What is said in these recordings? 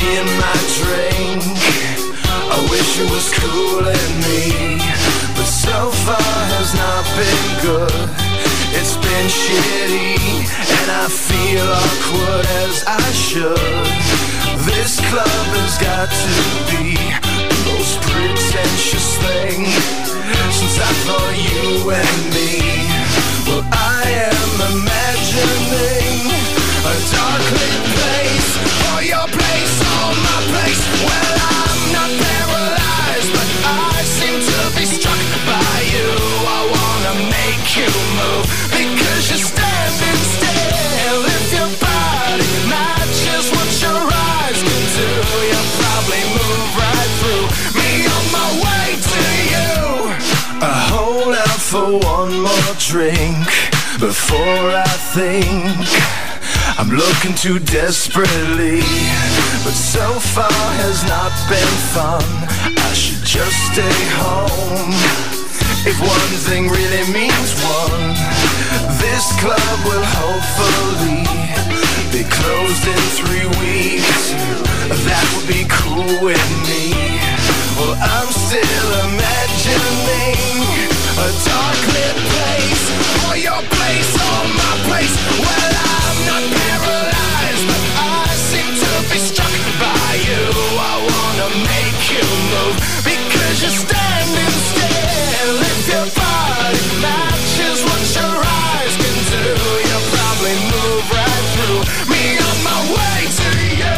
me and my drink. I wish it was cooling me, but so far has not been good. It's been shitty, and I feel awkward as I should. This club has got to be the most pretentious thing since I thought you and me. Well, I am imagining a dark lit place, or your place, or my place. Well, I'm not paralyzed, but I seem to be struck by you. I wanna make you move, because you're standing still. If your body matches what your eyes can do, you'll probably move right through me on my way to you. I hold out for one more drink before I think I'm looking too desperately, but so far has not been fun. I should just stay home. If one thing really means one, this club will hopefully be closed in 3 weeks. That would be cool with me. Well, I'm still imagining a dark lit place, or your place, or my place. Well, I'm not paralyzed, but I seem to be struck by you. I wanna make you move, because you're standing still. If your body matches what your eyes can do, you'll probably move right through me on my way to you.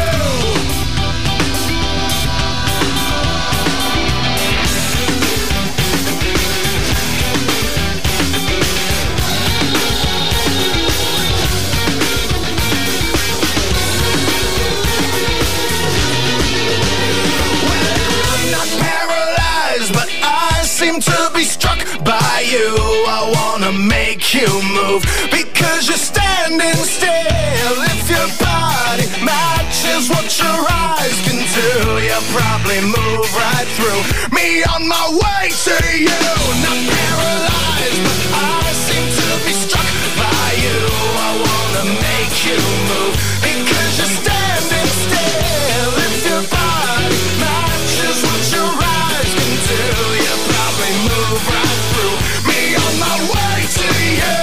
But I seem to be struck by you. I wanna make you move, because you're standing still. If your body matches what your eyes can do, you'll probably move right through me on my way to you. Not paralyzed, but I seem to be struck by you. I wanna make you move, because you're standing still. If your body matches what your eyes can do, you'll probably move right through me on my way to you.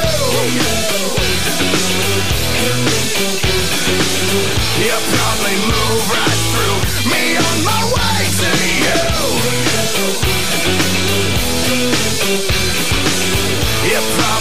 You'll probably move right through me on my way to you. You'll probably